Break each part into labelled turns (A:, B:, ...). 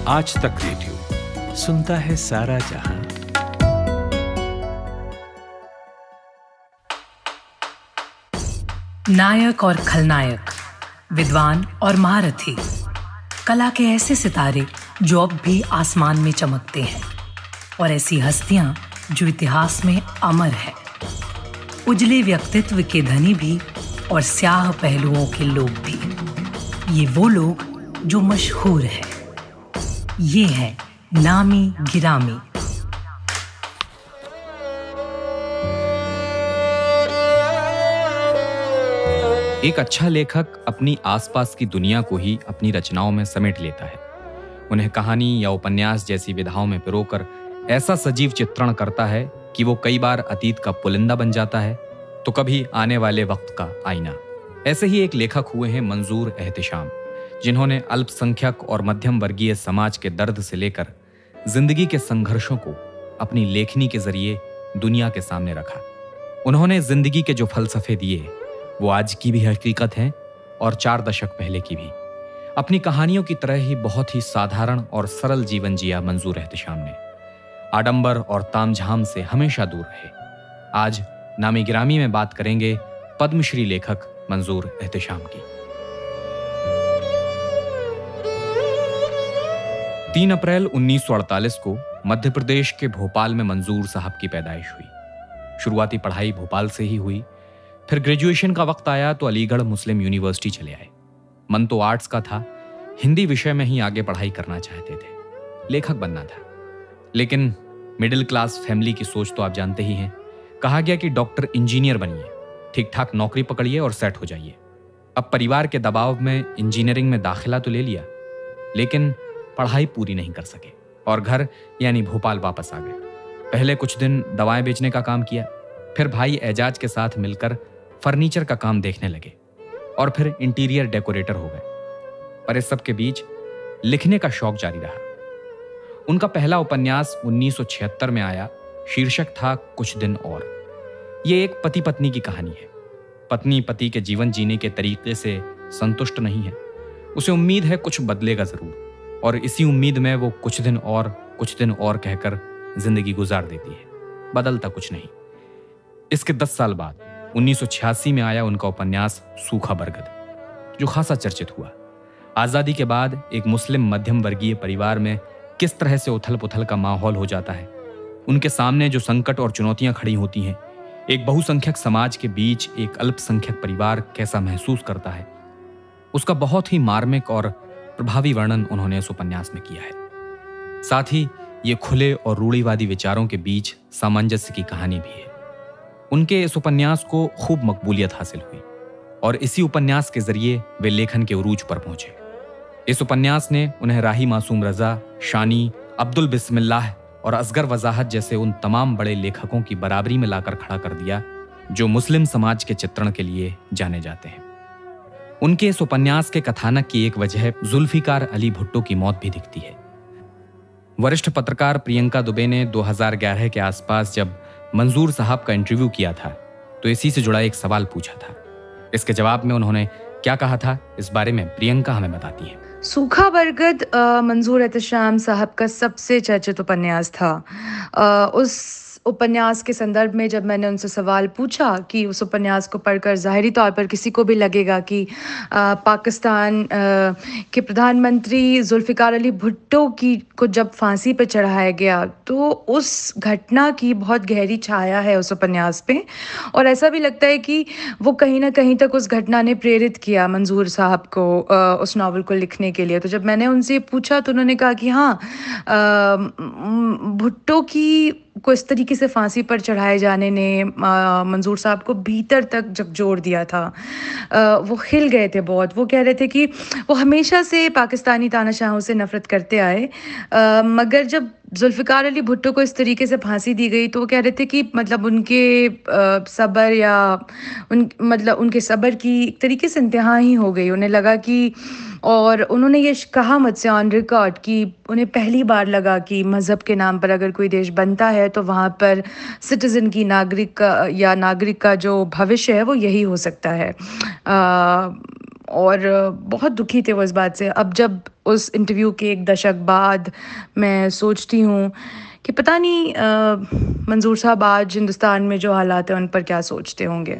A: आज तक रेडियो सुनता है सारा जहां।
B: नायक और खलनायक, विद्वान और महारथी, कला के ऐसे सितारे जो अब भी आसमान में चमकते हैं, और ऐसी हस्तियां जो इतिहास में अमर है। उजले व्यक्तित्व के धनी भी और स्याह पहलुओं के लोग भी। ये वो लोग जो मशहूर हैं। ये है नामी गिरामी।
C: एक अच्छा लेखक अपनी आसपास की दुनिया को ही अपनी रचनाओं में समेट लेता है। उन्हें कहानी या उपन्यास जैसी विधाओं में पिरोकर ऐसा सजीव चित्रण करता है कि वो कई बार अतीत का पुलिंदा बन जाता है तो कभी आने वाले वक्त का आईना। ऐसे ही एक लेखक हुए हैं मंजूर एहतिशाम, जिन्होंने अल्पसंख्यक और मध्यम वर्गीय समाज के दर्द से लेकर जिंदगी के संघर्षों को अपनी लेखनी के जरिए दुनिया के सामने रखा। उन्होंने जिंदगी के जो फलसफे दिए वो आज की भी हकीकत हैं और 4 दशक पहले की भी। अपनी कहानियों की तरह ही बहुत ही साधारण और सरल जीवन जिया मंजूर एहतिशाम ने। आडंबर और तामझाम से हमेशा दूर रहे। आज नामी गिरामी में बात करेंगे पद्मश्री लेखक मंजूर एहतिशाम की। 3 अप्रैल 1948 को मध्य प्रदेश के भोपाल में मंजूर साहब की पैदाइश हुई। शुरुआती पढ़ाई भोपाल से ही हुई। फिर ग्रेजुएशन का वक्त आया तो अलीगढ़ मुस्लिम यूनिवर्सिटी चले आए। मन तो आर्ट्स का था, हिंदी विषय में ही आगे पढ़ाई करना चाहते थे, लेखक बनना था। लेकिन मिडिल क्लास फैमिली की सोच तो आप जानते ही हैं। कहा गया कि डॉक्टर इंजीनियर बनिए, ठीक ठाक नौकरी पकड़िए और सेट हो जाइए। अब परिवार के दबाव में इंजीनियरिंग में दाखिला तो ले लिया, लेकिन पढ़ाई पूरी नहीं कर सके और घर यानी भोपाल वापस आ गए। पहले कुछ दिन दवाएं बेचने का काम किया, फिर भाई एजाज के साथ मिलकर फर्नीचर का काम देखने लगे और फिर इंटीरियर डेकोरेटर हो गए। पर इस सब के बीच लिखने का शौक जारी रहा। उनका पहला उपन्यास 1976 में आया। शीर्षक था कुछ दिन और। ये एक पति पत्नी की कहानी है। पत्नी पति के जीवन जीने के तरीके से संतुष्ट नहीं है। उसे उम्मीद है कुछ बदलेगा जरूर, और इसी उम्मीद में वो कुछ दिन और कहकर जिंदगी गुजार देती है। बदलता कुछ नहीं। इसके 10 साल बाद 1986 में आया उनका उपन्यास सूखा बरगद, जो खासा चर्चित हुआ। आजादी के बाद एक मुस्लिम मध्यम वर्गीय परिवार में किस तरह से उथल पुथल का माहौल हो जाता है, उनके सामने जो संकट और चुनौतियां खड़ी होती हैं, एक बहुसंख्यक समाज के बीच एक अल्पसंख्यक परिवार कैसा महसूस करता है, उसका बहुत ही मार्मिक और प्रभावी वर्णन उन्होंने इस उपन्यास में किया है। साथ ही ये खुले और रूढ़िवादी विचारों के बीच सामंजस्य की कहानी भी है। उनके इस उपन्यास को खूब मकबूलियत हासिल हुई और इसी उपन्यास के जरिए वे लेखन के उरूज पर पहुंचे। इस उपन्यास ने उन्हें राही मासूम रजा, शानी, अब्दुल बिस्मिल्लाह और असगर वजाहत जैसे उन तमाम बड़े लेखकों की बराबरी में लाकर खड़ा कर दिया जो मुस्लिम समाज के चित्रण के लिए जाने जाते हैं। उनके इस उपन्यास के कथानक की एक वजह जुल्फिकार अली भुट्टो की मौत भी दिखती है। वरिष्ठ पत्रकार प्रियंका दुबे ने 2011 के आसपास जब मंजूर साहब का इंटरव्यू किया था तो इसी से जुड़ा एक सवाल पूछा था। इसके जवाब में उन्होंने क्या कहा था, इस बारे में प्रियंका हमें बताती है।
D: सूखा बरगद मंजूर एहतिशाम साहब का सबसे चर्चित उपन्यास था। उस उपन्यास के संदर्भ में जब मैंने उनसे सवाल पूछा कि उस उपन्यास को पढ़कर ज़ाहिरी तौर पर किसी को भी लगेगा कि पाकिस्तान के प्रधानमंत्री जुल्फ़िकार अली भुट्टो को जब फांसी पर चढ़ाया गया तो उस घटना की बहुत गहरी छाया है उस उपन्यास पे, और ऐसा भी लगता है कि वो कहीं ना कहीं तक उस घटना ने प्रेरित किया मंजूर साहब को उस नावल को लिखने के लिए। तो जब मैंने उनसे पूछा तो उन्होंने कहा कि हाँ, भुट्टो को इस तरीके से फांसी पर चढ़ाए जाने ने मंजूर साहब को भीतर तक झकझोर दिया था। वो हिल गए थे बहुत। वो कह रहे थे कि वो हमेशा से पाकिस्तानी तानाशाहों से नफरत करते आए, मगर जब जुल्फ़िकार अली भुट्टो को इस तरीके से फांसी दी गई तो वो कह रहे थे कि मतलब उनके सब्र या उनके सब्र की एक तरीके से इंतहा ही हो गई। उन्हें लगा कि, और उन्होंने ये कहा मुझसे ऑन रिकॉर्ड कि उन्हें पहली बार लगा कि मज़हब के नाम पर अगर कोई देश बनता है तो वहाँ पर सिटीज़न की नागरिक का जो भविष्य है वो यही हो सकता है। और बहुत दुखी थे वो इस बात से। अब जब उस इंटरव्यू के 1 दशक बाद मैं सोचती हूँ कि पता नहीं मंजूर साहब आज हिंदुस्तान में जो हालात हैं उन पर क्या सोचते होंगे।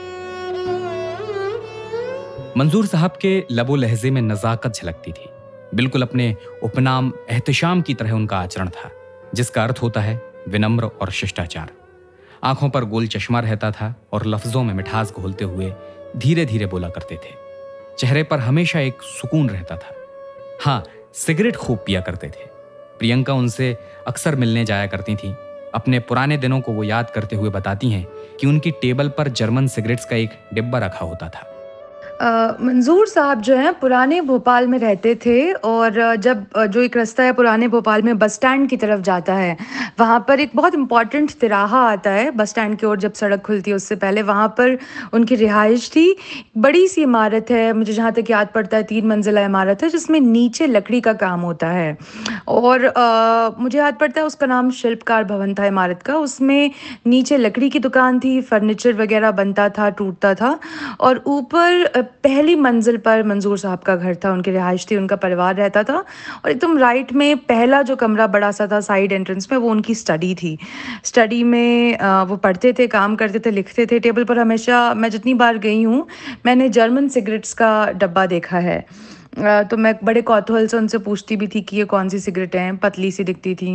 C: मंजूर साहब के लबो लहजे में नज़ाकत झलकती थी। बिल्कुल अपने उपनाम एहतशाम की तरह उनका आचरण था, जिसका अर्थ होता है विनम्र और शिष्टाचार। आंखों पर गोल चश्मा रहता था और लफ्जों में मिठास घोलते हुए धीरे धीरे बोला करते थे। चेहरे पर हमेशा एक सुकून रहता था। हाँ, सिगरेट खूब पिया करते थे। प्रियंका उनसे अक्सर मिलने जाया करती थी। अपने पुराने दिनों को वो याद करते हुए बताती हैं कि उनकी टेबल पर जर्मन सिगरेट्स का एक डिब्बा रखा होता था।
D: मंजूर साहब जो हैं पुराने भोपाल में रहते थे, और जब जो एक रास्ता है पुराने भोपाल में बस स्टैंड की तरफ जाता है, वहाँ पर एक बहुत इम्पॉर्टेंट तिराहा आता है बस स्टैंड की ओर जब सड़क खुलती है उससे पहले। वहाँ पर उनकी रिहाइश थी। बड़ी सी इमारत है, मुझे जहाँ तक याद पड़ता है 3 मंजिला इमारत है, जिसमें नीचे लकड़ी का काम होता है। और मुझे याद पड़ता है उसका नाम शिल्पकार भवन था इमारत का। उसमें नीचे लकड़ी की दुकान थी, फर्नीचर वगैरह बनता था, टूटता था। और ऊपर पहली मंजिल पर मंजूर साहब का घर था, उनकी रिहाइश थी, उनका परिवार रहता था। और एकदम राइट में पहला जो कमरा बड़ा सा था साइड एंट्रेंस में, वो उनकी स्टडी थी। स्टडी में वो पढ़ते थे, काम करते थे, लिखते थे। टेबल पर हमेशा, मैं जितनी बार गई हूँ, मैंने जर्मन सिगरेट्स का डब्बा देखा है। तो मैं बड़े कौतूहल से उनसे पूछती भी थी कि ये कौन सी सिगरेट हैं। पतली सी दिखती थी,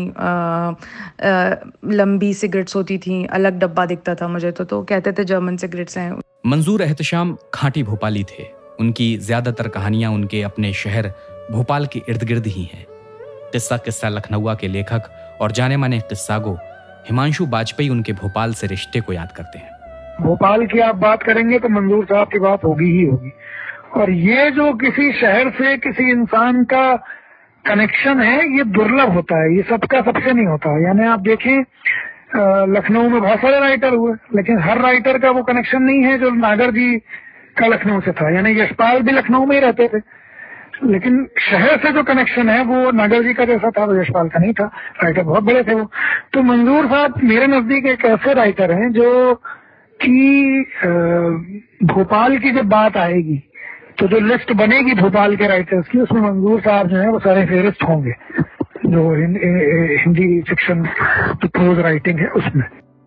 D: लंबी सिगरेट्स होती थी, अलग डब्बा दिखता था मुझे तो कहते थे जर्मन सिगरेट्स हैं।
C: मंजूर एहतशाम खांटी भोपाली थे। उनकी ज्यादातर कहानियां उनके अपने शहर भोपाल के इर्द गिर्द ही हैं। किस्सा लखनऊआ के लेखक और जाने माने किस्सागो हिमांशु बाजपेयी उनके भोपाल से रिश्ते को याद करते हैं।
E: भोपाल की आप बात करेंगे तो मंजूर साहब की बात होगी ही होगी। और ये जो किसी शहर से किसी इंसान का कनेक्शन है, ये दुर्लभ होता है, ये सबका सबसे नहीं होता। यानी आप देखें, लखनऊ में बहुत सारे राइटर हुए, लेकिन हर राइटर का वो कनेक्शन नहीं है जो नागर जी का लखनऊ से था। यानी यशपाल भी लखनऊ में ही रहते थे, लेकिन शहर से जो कनेक्शन है वो नागर जी का जैसा था, वो यशपाल का नहीं था। राइटर बहुत बड़े थे वो। तो मंजूर साहब मेरे नजदीक एक ऐसे राइटर हैं जो कि भोपाल की जब बात आएगी तो जो लिस्ट बनेगी भोपाल के राइटर्स की, उसमें मंजूर साहब जो है वो सारे फेरिस्त होंगे, जो हिंदी फिक्शन जो प्रोज राइटिंग है उसमें।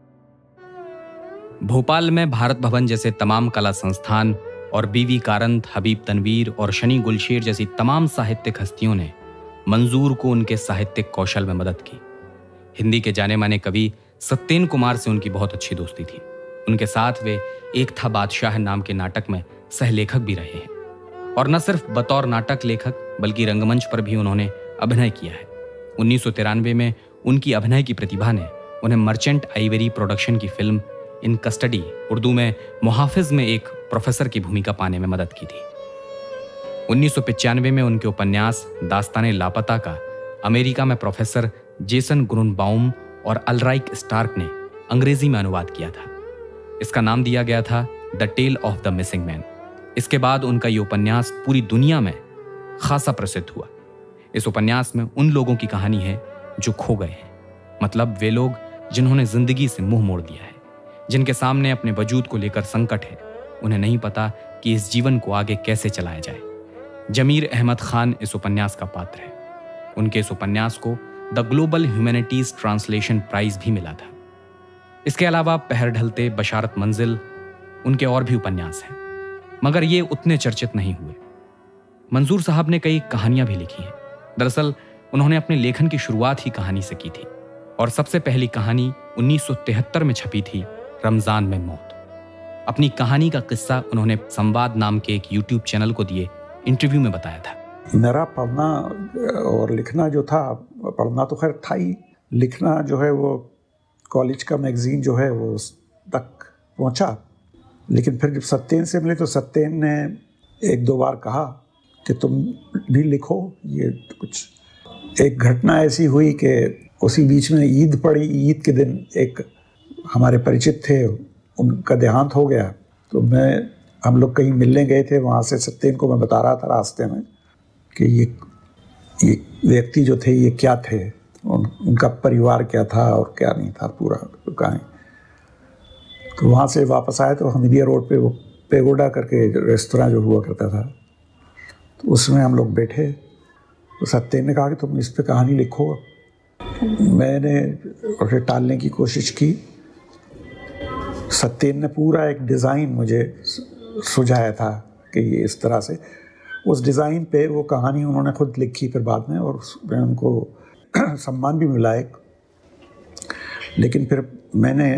C: भोपाल में भारत भवन जैसे तमाम कला संस्थान और बीवी कारंत, हबीब तनवीर और शनि गुलशेर जैसी तमाम साहित्यिक हस्तियों ने मंजूर को उनके साहित्यिक कौशल में मदद की। हिंदी के जाने माने कवि सत्येन कुमार से उनकी बहुत अच्छी दोस्ती थी। उनके साथ वे एक था बादशाह नाम के नाटक में सहलेखक भी रहे हैं। और न सिर्फ बतौर नाटक लेखक बल्कि रंगमंच पर भी उन्होंने अभिनय किया है। 1993 में उनकी अभिनय की प्रतिभा ने उन्हें मर्चेंट आइवरी प्रोडक्शन की फिल्म इन कस्टडी, उर्दू में मुहाफिज में एक प्रोफेसर की भूमिका पाने में मदद की थी। 1995 में उनके उपन्यास दास्ताने लापता का अमेरिका में प्रोफेसर जेसन ग्रुनबाउम और अल्राइक स्टार्क ने अंग्रेजी में अनुवाद किया था। इसका नाम दिया गया था the tale of the missing man. इसके बाद उनका यह उपन्यास पूरी दुनिया में खासा प्रसिद्ध हुआ। इस उपन्यास में उन लोगों की कहानी है जो खो गए हैं, मतलब वे लोग जिन्होंने जिंदगी से मुंह मोड़ दिया है, जिनके सामने अपने वजूद को लेकर संकट है। उन्हें नहीं पता कि इस जीवन को आगे कैसे चलाया जाए। जमीर अहमद खान इस उपन्यास का पात्र है। उनके इस उपन्यास को the global humanities translation prize भी मिला था। इसके अलावा पहर ढलते, बशारत मंजिल उनके और भी उपन्यास हैं, मगर ये उतने चर्चित नहीं हुए। मंजूर साहब ने कई कहानियां भी लिखी हैं। दरअसल उन्होंने अपने लेखन की शुरुआत ही कहानी से की थी और सबसे पहली कहानी 1973 में छपी थी, रमजान में मौत। अपनी कहानी का किस्सा उन्होंने संवाद नाम के एक यूट्यूब चैनल को दिए इंटरव्यू में बताया था।
F: मेरा पढ़ना और लिखना जो था, पढ़ना तो खैर था ही, लिखना जो है वो कॉलेज का मैगजीन जो है वो तक पहुंचा। लेकिन फिर जब सत्येन से मिले तो सत्येन ने 1-2 बार कहा कि तुम भी लिखो। ये कुछ एक घटना ऐसी हुई कि उसी बीच में ईद पड़ी। ईद के दिन एक हमारे परिचित थे, उनका देहांत हो गया। तो हम लोग कहीं मिलने गए थे, वहाँ से सत्येन को मैं बता रहा था रास्ते में कि ये व्यक्ति जो थे ये क्या थे, उनका परिवार क्या था और क्या नहीं था, पूरा कहानी। तो वहाँ से वापस आए तो हमीदिया रोड पे वो पेगोडा करके रेस्तोरां जो हुआ करता था, तो उसमें हम लोग बैठे तो सत्येन ने कहा कि तुम इस पे कहानी लिखो। मैंने उसे टालने की कोशिश की। सत्येन ने पूरा एक डिज़ाइन मुझे सुझाया था कि ये इस तरह से, उस डिज़ाइन पे वो कहानी उन्होंने खुद लिखी फिर बाद में, और उसमें उनको सम्मान भी मिला एक। लेकिन फिर मैंने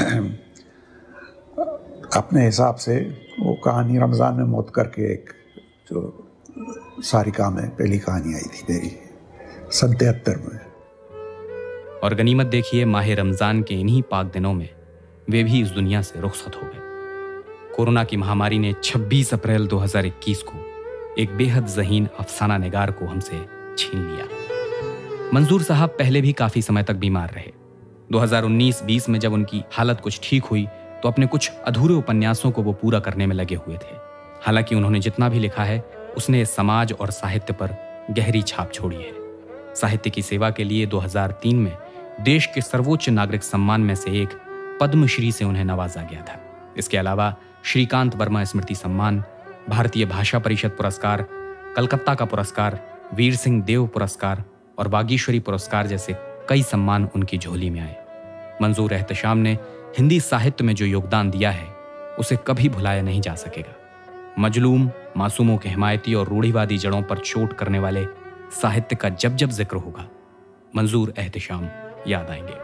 F: अपने हिसाब से वो कहानी रमज़ान में मौत करके एक जो सारिका में पहली कहानी आई थी मेरी 77 में।
C: और गनीमत देखिए, माह रमज़ान के इन्हीं पाक दिनों में वे भी इस दुनिया से रुखसत हो गए। कोरोना की महामारी ने 26 अप्रैल 2021 को एक बेहद ज़हीन अफसाना निगार को हमसे छीन लिया। मंजूर साहब पहले भी काफ़ी समय तक बीमार रहे। 2019-20 में जब उनकी हालत कुछ ठीक हुई तो अपने कुछ अधूरे उपन्यासों को वो पूरा करने में लगे हुए थे। हालांकि उन्होंने जितना भी लिखा है उसने समाज और साहित्य पर गहरी छाप छोड़ी है। साहित्य की सेवा के लिए 2003 में देश के सर्वोच्च नागरिक सम्मान में से एक पद्मश्री से उन्हें नवाजा गया था। इसके अलावा श्रीकांत वर्मा स्मृति सम्मान, भारतीय भाषा परिषद पुरस्कार, कलकत्ता का पुरस्कार, वीर सिंह देव पुरस्कार और वागीश्वरी पुरस्कार जैसे कई सम्मान उनकी झोली में आए। मंजूर एहतशाम ने हिंदी साहित्य में जो योगदान दिया है उसे कभी भुलाया नहीं जा सकेगा। मजलूम, मासूमों के हिमायती और रूढ़िवादी जड़ों पर चोट करने वाले साहित्य का जब जब जिक्र होगा, मंजूर एहतशाम याद आएंगे।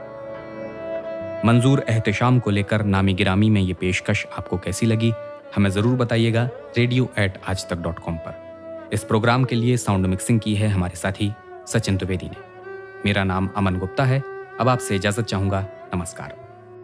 C: मंजूर एहतशाम को लेकर नामी गिरामी में ये पेशकश आपको कैसी लगी, हमें ज़रूर बताइएगा radio@aajtak.com पर। इस प्रोग्राम के लिए साउंड मिक्सिंग की है हमारे साथी सचिन द्विवेदी ने। मेरा नाम अमन गुप्ता है। अब आपसे इजाजत चाहूंगा। नमस्कार।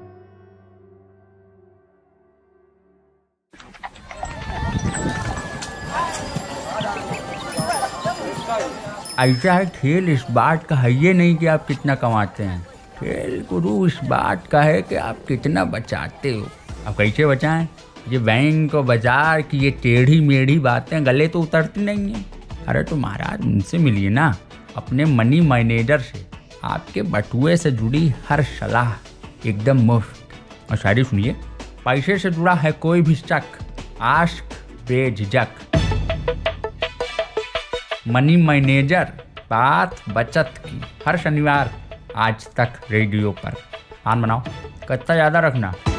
G: ऐसा है, खेल इस बात का है ये नहीं कि आप कितना कमाते हैं, खेल गुरु इस बात का है कि आप कितना बचाते हो। अब कैसे बचाएं? ये बैंक और बाजार की ये टेढ़ी मेढ़ी बातें गले तो उतरती नहीं हैं। अरे तो महाराज उनसे मिलिए ना, अपने मनी मैनेजर से। आपके बटुए से जुड़ी हर सलाह एकदम मुफ्त। और शायरी सुनिए, पैसे से जुड़ा है कोई भी शक, आश्क बेझिझक। मनी मैनेजर, बात बचत की, हर शनिवार आज तक रेडियो पर। आन बनाओ, कितना ज़्यादा रखना।